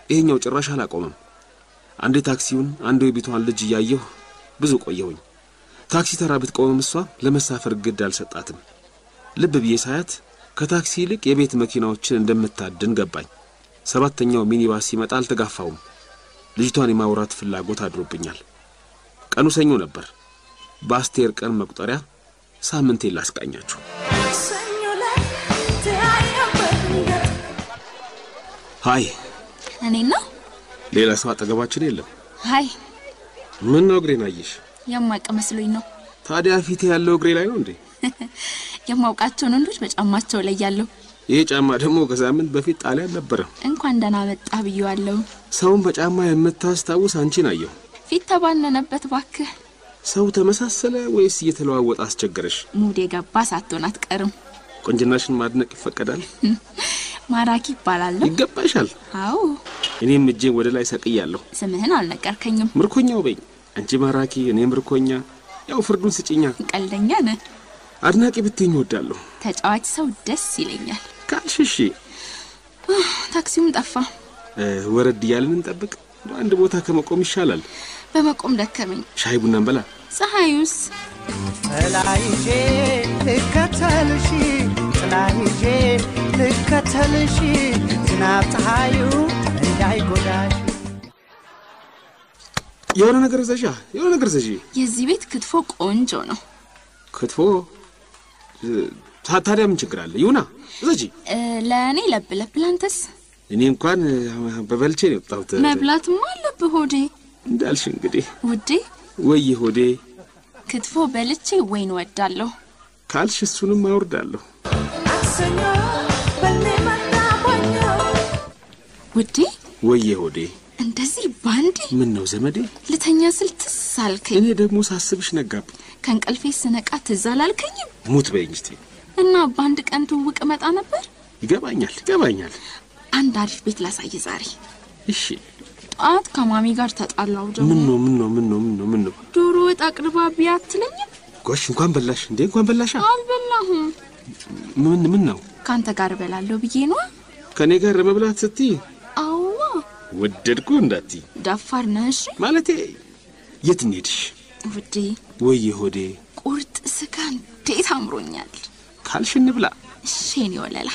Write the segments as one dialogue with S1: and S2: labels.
S1: ይሄኛው ጭራሽ አላቆመም አንዴ ታክሲውን አንዴ የቤቷን ልጅ ያየሁ ብዙ ቆየሁኝ ታክሲ ተራ ብትቆምም እሷ ለመሳፈር ግድ አልሰጣትም ልብ ብዬ ሳያት ከታክሲ ይልቅ የቤት መኪናዎችን እንደምታድን ገባኝ ሰባተኛው ሚኒባስ ሲመጣ አልተጋፋውም ልጅቷን የማውራት ፍላጎት አድሮብኛል ቀኑ ሰኞ ነበር በአስቴር ቀን መቁጠሪያ ሳምንቴ ላስቃኛችሁ ሃይ
S2: እኔና
S1: ሌላ ሰው አጠገባችን የለም
S2: ሃይ
S1: ምን ነው እግሬን አየሽ
S2: የማውቅ መስሎኝ ነው
S1: ታዲያ ፊቴ ያለው እግሬ ላይ ነው እንዴ
S2: የማውቃቸው ወንዶች በጫማቸው ላይ ያለው
S1: ይሄ ጫማ ደግሞ ከሳምንት በፊት ጣሊያን ነበር
S2: እንኳን ደህና መጣ ብዬዋለሁ
S1: ሰውን በጫማ የምታስታውስ አንቺን አየሁ
S2: ፊት ተባነነበት ባክህ
S1: ሰው ተመሳሰለ ወይስ እየተለዋወጠ አስቸገረሽ
S2: ሙዴ ገባ ሳትሆን አትቀርም
S1: ቆንጅናሽን ማድነቅ ይፈቀዳል
S2: ማራኪ ይባላል
S1: ይገባሻል
S2: አዎ
S1: እኔም እጄን ወደ ላይ ሰቅያለሁ
S2: ስምህን አልነገርከኝም
S1: ምርኮኛው በኝ አንቺ ማራኪ እኔ ምርኮኛ ያው ፍርዱን ስጪኛ
S2: ቀልደኛ ነህ
S1: አድናቂ ብትኝ ወዳለሁ
S2: ተጫዋች ሰው ደስ ይለኛል
S1: ካልሽሽ
S2: ታክሲውን ጠፋ
S1: ወረድ ያለን እንጠብቅ አንድ ቦታ ከመቆም ይሻላል
S2: በመቆም ደከመኝ
S1: ሻይ ቡና እንበላ
S2: ፀሐዩስ
S3: ጥላይጄ ልከተልሽ ጥላይጄ ልከተልሽ ዝናብ ፀሐዩ እንዳይጎዳሽ
S1: የሆነ ነገር ዘዢ
S2: የዚህ ቤት ክትፎ ቆንጆ ነው
S1: ክትፎ ታዲያ ምን ችግር አለ ይሁና ዘጂ
S2: ለኔ ለብለብ ላንተስ
S1: እኔ እንኳን በበልቼ ነው የወጣሁት
S2: መብላትማ አለብህ ሆዴ
S1: እንዳልሽ እንግዲህ
S2: ውዴ
S1: ወይ ሆዴ
S2: ክትፎ በልቼ ወይን ወዳለሁ
S1: ካልሽ እሱንም አወርዳለሁ
S2: ውዴ
S1: ወይ ሆዴ
S2: እንደዚህ ባንዴ
S1: ምን ነው ዘመዴ
S2: ልተኛ ስል ትሳልከኝ
S1: እኔ ደግሞ ሳስብሽ ነጋብ
S2: ከንቀልፌ ስነቃ ትዛላልከኝም
S1: ሙት በይኝ እስቲ
S2: እና ባንድ ቀን ትውቅ መጣ ነበር
S1: ይገባኛል
S2: አንድ አሪፍ ቤት ላሳይ ዛሬ
S1: እሺ
S2: ጧት ከማሚ ጋር ተጣላው ደግሞ
S1: ምን ነው
S2: ዶሮ ወጥ አቅርባ ቢያትለኝ
S1: ጎሽ እንኳን በላሽ እንዴ እንኳን በላሻ
S2: አልበላሁም
S1: ምን ነው
S2: ካንተ ጋር በላለው ብዬ ነው
S1: ከኔ ጋር መብላት ስትይ
S2: አዎ
S1: ወደድኩ እንዳቲ
S2: ዳፋር ነሽ
S1: ማለቴ የት እንሄድሽ
S2: ውዴ
S1: ወይ ሆዴ
S2: ቁርጥ ስጋ እንዴት አምሮኛል
S1: ካልሽ እንብላ
S2: እሺ ወለላ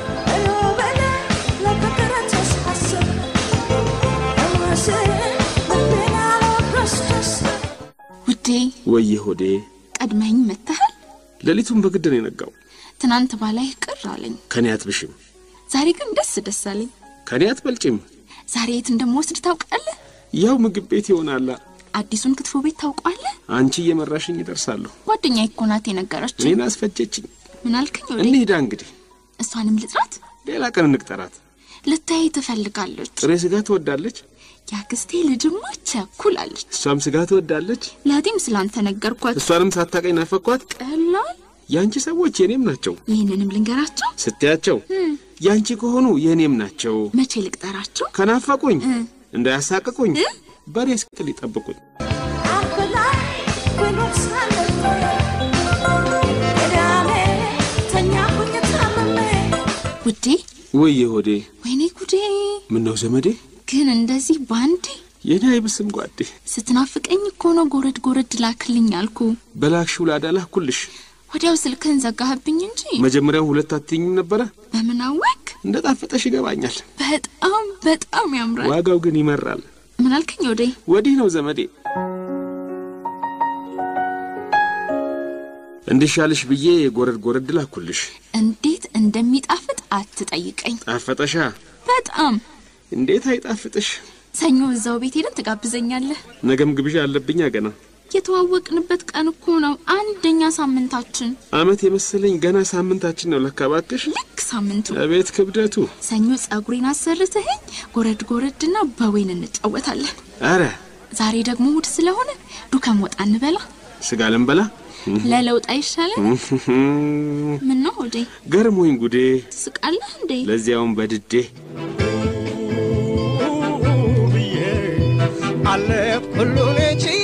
S2: ውዴ
S1: ወይ ሆዴ
S2: ቀድመኝ መተሃል
S1: ለሊቱን በግድ ነው የነጋው
S2: ትናንት ባላይ ቅር አለኝ
S1: ከኔ አትብሽም
S2: ዛሬ ግን ደስ አለኝ
S1: ከኔ አትበልጭም
S2: ዛሬ የት እንደምወስድ ታውቃለህ
S1: ያው ምግብ ቤት ይሆናል
S2: አዲሱን ክትፎ ቤት ታውቃለህ
S1: አንቺ እየመራሽኝ ይደርሳለሁ
S2: ጓደኛዬ እኮ ናት የነገረችኝ
S1: እኔን አስፈጀችኝ
S2: ምን አልከኝ ወዴ
S1: እንሂዳ እንግዲህ
S2: እሷንም ልጥራት
S1: ሌላ ቀን እንቅጠራት
S2: ልታይ ትፈልጋለች
S1: ጥሬ ስጋ ትወዳለች
S2: ያክስቴ ልጅማ ቸኩላለች
S1: እሷም ስጋ ትወዳለች
S2: ለዲም ስላንተ ነገርኳት
S1: እሷንም ሳታቀኝ ናፈኳት
S2: ቀላል
S1: ያንቺ ሰዎች የኔም ናቸው
S2: ይሄንንም ልንገራቸው
S1: ስትያቸው ያንቺ ከሆኑ የኔም ናቸው
S2: መቼ ልቅጠራቸው
S1: ከናፈቁኝ እንዳያሳቅቁኝ በሬ እስክል ይጠብቁኝ
S2: ውዴ
S1: ወይ ሆዴ
S2: ወይኔ ጉዴ
S1: ምን ነው ዘመዴ
S2: ግን እንደዚህ ባንዴ
S1: የኔ አይብስም ጓዴ
S2: ስትናፍቀኝ እኮ ነው ጎረድ ላክልኝ አልኩ
S1: በላክሽው ላዳላኩልሽ
S2: ወዲያው ስልክን ዘጋህብኝ እንጂ
S1: መጀመሪያው ሁለት አትኝም ነበር
S2: በምን አወቅ
S1: እንደጣፈጠሽ ይገባኛል
S2: በጣም ያምራል
S1: ዋጋው ግን ይመራል
S2: ምን አልከኝ
S1: ወዲህ ነው ዘመዴ እንድሻልሽ ብዬ ጎረድ ላኩልሽ
S2: እንዴት እንደሚጣፍጥ አትጠይቀኝ
S1: ጣፈጠሻ
S2: በጣም
S1: እንዴት አይጣፍጥሽ
S2: ሰኞ እዛው ቤት ሄደን ትጋብዘኛለህ
S1: ነገም ግብዣ አለብኝ ገና
S2: የተዋወቅንበት ቀን እኮ ነው አንደኛ ሳምንታችን
S1: አመት የመሰለኝ ገና ሳምንታችን ነው ለካባክሽ
S2: ልክ ሳምንቱ
S1: ለቤት ክብደቱ
S2: ሰኞ ጸጉሬን አሰርተኸኝ ጎረድና በወይን እንጫወታለን
S1: አረ
S2: ዛሬ ደግሞ ውድ ስለሆነ ዱከም ወጣ እንበላ
S1: ስጋ ልንበላ
S2: ለለውጥ አይሻለም ምን ነው ወዴ
S1: ገርሞኝ ጉዴ
S2: ትስቃለህ እንዴ
S1: ለዚያውን በድዴ
S3: አለፍ ሁሉ ለቺዬ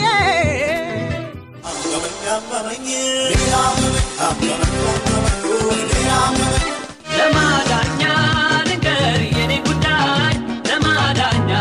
S4: ለማዳኛ ነገር የኔ ጉዳይ ለማዳኛ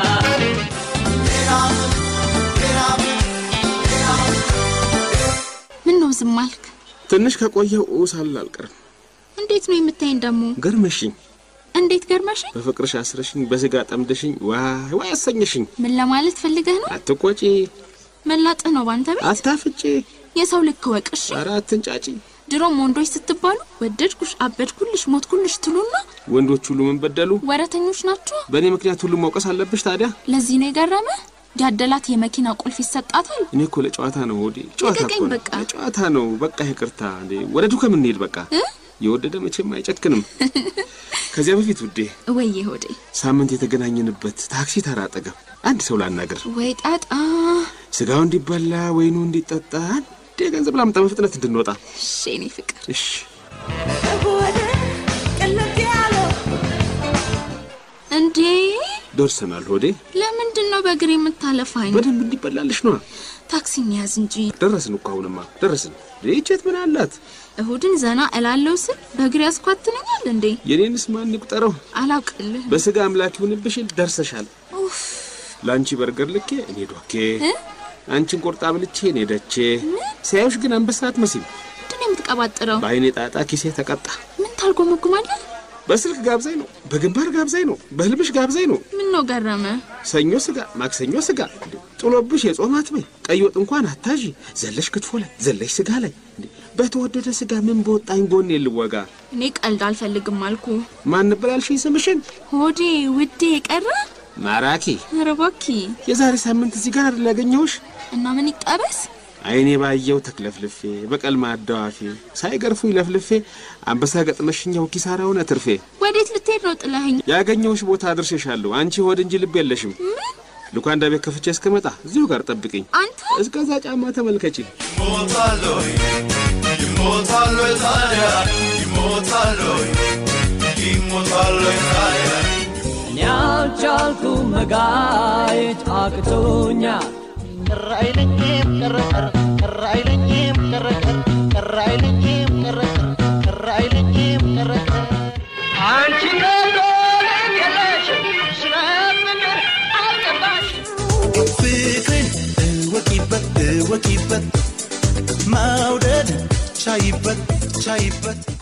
S2: ዝማልክ
S1: ትንሽ ከቆየው ኡሳል አልቀርም
S2: እንዴት ነው የምታይኝ ደሞ
S1: ገርመሽኝ
S2: እንዴት ገርመሽኝ
S1: በፍቅርሽ አስረሽኝ በስጋ ጠምደሽኝ ዋይ አሰኘሽኝ
S2: ምን ለማለት ፈልገህ ነው
S1: አትቆጪ
S2: መላጥ ነው ባንተ ቤት
S1: አታፍጪ
S2: የሰው ልክ ወቅሽ
S1: አራትን ጫጪ
S2: ድሮም ወንዶች ስትባሉ ወደድኩሽ አበድኩልሽ ሞትኩልሽ ትሉና
S1: ወንዶች ሁሉ ምን በደሉ
S2: ወረተኞች ናቸው
S1: በእኔ ምክንያት ሁሉ መውቀስ አለብሽ ታዲያ
S2: ለዚህ ነው የገረመ ያደላት የመኪና ቁልፍ ይሰጣታል
S1: እኔ እኮ ለጨዋታ ነው ወዲ ጨዋታ ነው በቃ ይቅርታ እንዴ ወደ ዱከም እንሂድ በቃ የወደደ መቼም አይጨክንም ከዚያ በፊት ውዴ
S2: ወይዬ ሆዴ
S1: ሳምንት የተገናኘንበት ታክሲ ተራ አጠገብ አንድ ሰው ላናገር
S2: ወይ ጣጣ
S1: ስጋው እንዲበላ ወይኑ እንዲጠጣ ገንዘብ ላምጣ በፍጥነት እንድንወጣ
S2: እሺ እኔ ፍቅር
S1: እሺ
S2: እንዴ
S1: ደርሰናል ሆዴ
S2: ለምንድን ነው በእግሬ የምታለፋኝ
S1: በደንብ እንዲበላልሽ ነው
S2: ታክሲ እንያዝ እንጂ
S1: ደረስን እኮ አሁንማ ደረስን ልጅት ምን አላት
S2: እሁድን ዘና እላለው ስል በእግሬ ያስኳትነኛል እንዴ
S1: የኔንስ ማን ይቁጠረው
S2: አላውቅልህ
S1: በስጋ አምላክ ይሁንብሽ ደርሰሻል ላንቺ በርገር ልኬ እኔ ዶኬ አንቺን ቆርጣ ብልቼ እኔ ደቼ ሳይውሽ ግን አንበሳት መስል
S2: እንዴ የምትቀባጥረው
S1: ባይኔ ጣጣ ኪሴ ተቀጣ
S2: ምን ታልጎመጉማለህ
S1: በስልክ ጋብዛይ ነው በግንባር ጋብዛይ ነው በህልምሽ ጋብዛይ ነው
S2: ምን ነው ገረመ
S1: ሰኞ ስጋ ማክሰኞ ስጋ ጥሎብሽ የጾማት በይ ቀይ ወጥ እንኳን አታጂ ዘለሽ ክትፎ ላይ ዘለሽ ስጋ ላይ በተወደደ ስጋ ምን በወጣኝ ጎን ይልወጋ
S2: እኔ ቀልድ አልፈልግም አልኩ
S1: ማን ነበላልሽ ስምሽን
S2: ሆዴ ውዴ ቀረ
S1: ማራኪ
S2: ረባኪ
S1: የዛሬ ሳምንት እዚህ ጋር አይደል ያገኘሁሽ
S2: እና ምን ይጣበስ
S1: አይኔ ባየው ተክለፍልፌ በቀል ማዳዋፊ ሳይገርፉ ይለፍልፌ አንበሳ ገጥመሽኛው ኪሳራው ነትርፌ
S2: ወዴት ልትሄድ ነው ጥለኸኝ
S1: ያገኘሁሽ ቦታ አድርሼሻለሁ አንቺ ሆድ እንጂ ልብ የለሽም ሉካንዳ ቤት ከፍቼ እስከመጣ እዚሁ ጋር ጠብቂኝ
S2: አንተ
S1: እስከዛ ጫማ ተመልከቺ
S4: ይሞታሎይ ታዲያ ይሞታሎይ ታዲያ ኛቻልኩ መጋየት አቅቶኛ
S3: ቅራይለኝም ቅርቅር ቅራይለኝም ቅርቅር ቅራይለኝም ቅርቅር ቅራይለኝም ቅርቅር አንቺ ከለሽ ስለምንር አልገባሽ
S4: ፍቅርን እወቂበት መውደድ ቻይበት